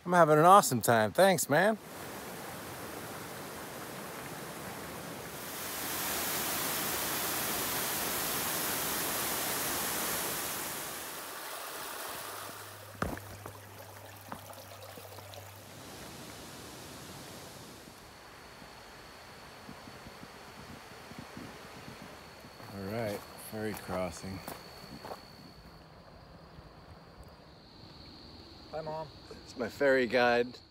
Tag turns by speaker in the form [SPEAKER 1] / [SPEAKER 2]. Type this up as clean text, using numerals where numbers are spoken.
[SPEAKER 1] I'm having an awesome time. Thanks, man. All right, ferry crossing.
[SPEAKER 2] Hi, Mom.
[SPEAKER 1] It's my ferry guide